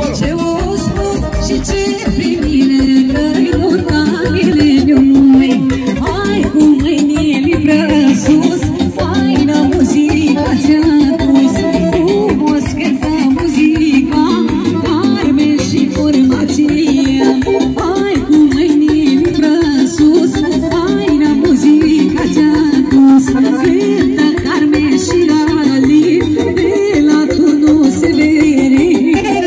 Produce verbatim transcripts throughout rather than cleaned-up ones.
Ce o spus și ce prin mine, că-i nota mileniului. Hai cu mâinile prea sus, faină muzica ți-a dus. Frumos cântă muzica, arme și formație. Hai cu mâinile prea sus, faină muzica ți-a dus. Cântă Carmen și Ali, de la turnul Severin.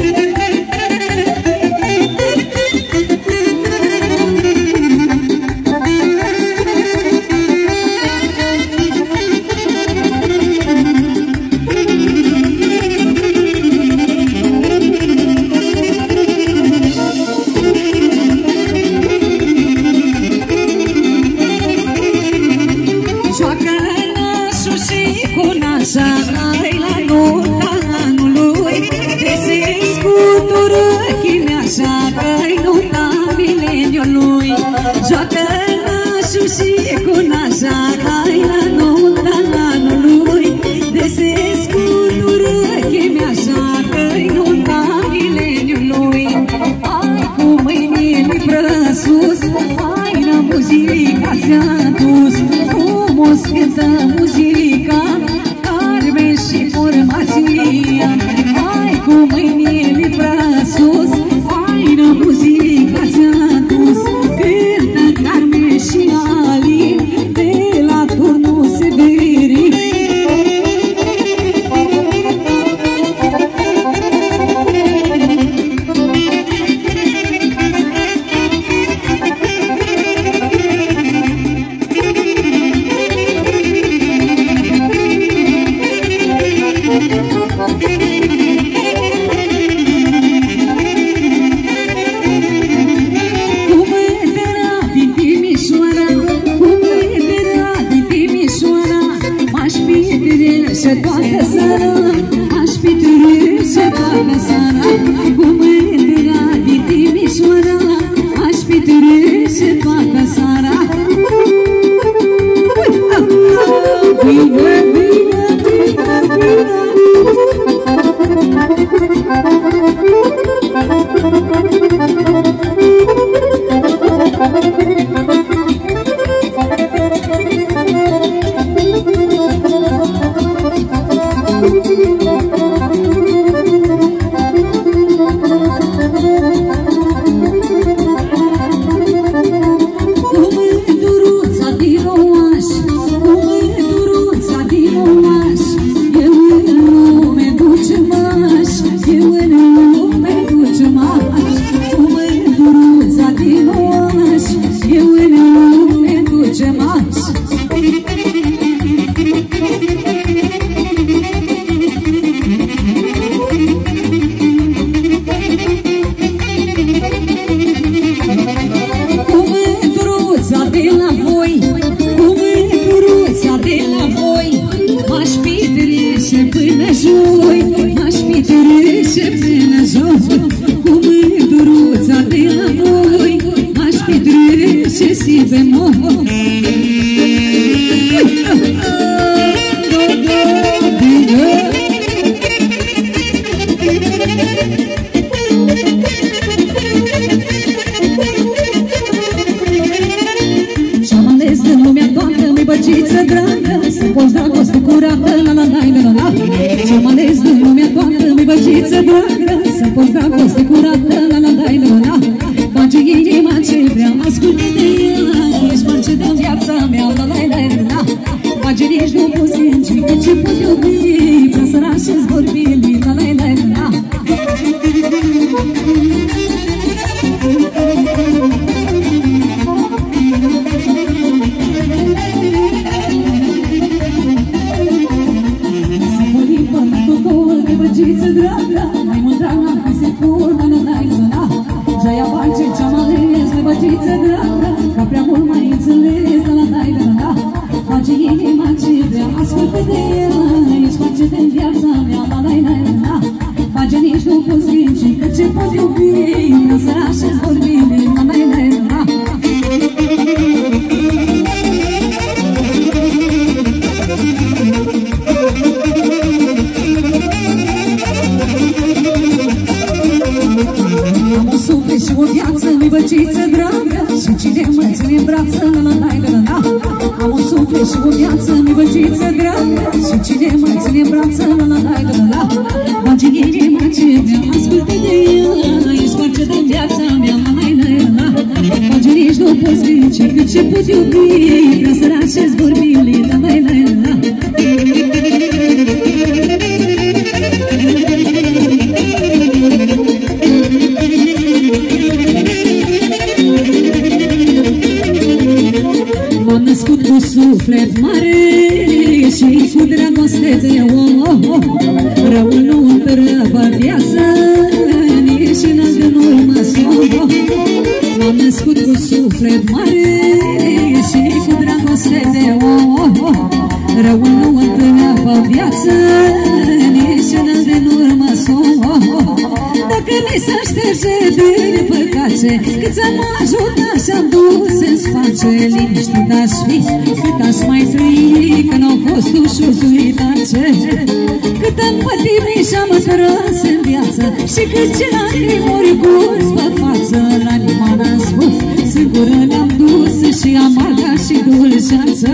Joacă nașul și cu nașa, hai la nota anului. Desesc cu ureche mi-așa, că-i nota mileniului. Hai cu mâinile prea sus, faină muzica ți-a dus. Frumos cântă muzica, arme și formația. Hai cu mâinile prea sus, faină muzica ți-a dus. Cântă Carmen și Ali, de la turnul Severin. Și toată seara, aș petrece toată seara, cu mândra din Timișoara, aș petrece toată seara. Bine, bine, bine, bine. mivăciță dragă, și cine mă ține în brață, la la la la la. Am un suflet și o viață, mivăciță dragă, și cine mă ține în brață, la la la la la. Bagi inima ce mea, ascultă de ea, ești parce de viața mea, la la la la. Bagi nici nu poți zice, cât ce pot iubi, ca să lași-ți vorbile, la la la la. M-am născut cu suflet mare și cu dragoste de om. Răul nu întârăbă viață, nici în altă nu mă somn. M-am născut cu suflet mare și cu dragoste de om. Răul nu întârăbă viață, nici în altă nu mă somn. Dacă mi se șterge din păcate, cât să mă ajută și-am dus în space. Liniștit aș fi, cât aș mai trăi, că n-au fost ușor zuitace. Cât am pătimit și-am tras în viață, și cât ce lacrimi ori curs pe față. La inima n-am spus, singură le-am dus, și amarga și dulceață.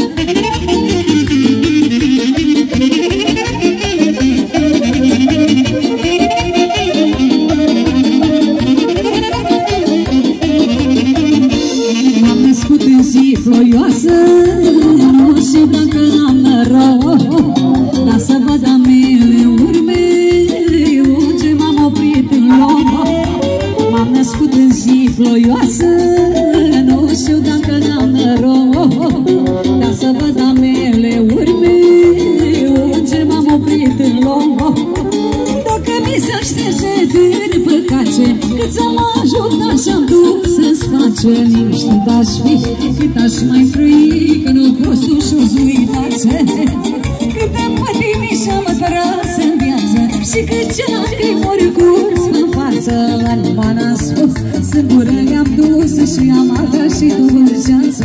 Ploioasă, nu știu dacă am noroc, dar să văd a mele urme, unde m-am oprit în loc. M-am născut în zi ploioasă, nu știu dacă am noroc, dar să văd a mele urme, unde m-am oprit în loc. Dacă mi se șterge din păcate, cât să mă ajută și-am dus în space. Liniștit aș fi, cât aș mai trăi, că nu-mi fost ușor zuitace. Cât am pătimit și-am tras în viață, și cât ce lacrimi ori curs în față. La inima n-am spus, singură le-am dus, și amarga și dulceață.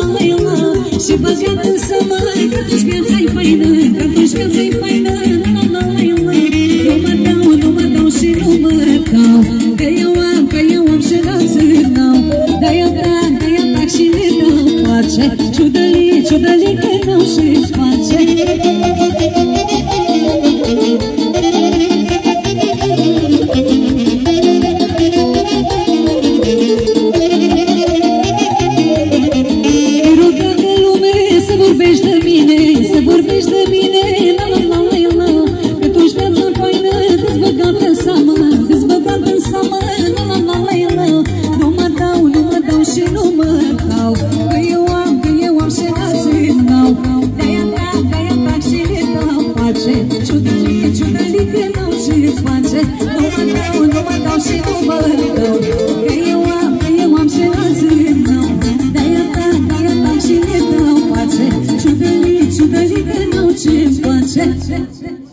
Și băgat în sămări, că tu-și viața-i faină, că tu-și viața-i faină, ciudălică n-au ce-și face. Vorbești de mine, să vorbești de mine, la la la la la. Că tu-și viața faină, te-ți băgat în seamă, te-ți băgat în seamă, la la la la la. Nu mă dau, nu mă dau și nu mă dau, că eu am, că eu am și n-ați n-au. De-aia tac, de-aia tac și le dau pace. Ciudălică, ciudălică n-au ce-ți face. Nu mă dau, nu mă dau și nu mă dau, că eu am, că eu am și n-ați n-au. De-aia tac, de-aia tac și le dau pace. Ciudălică, ciudălică n-au ce-mi face.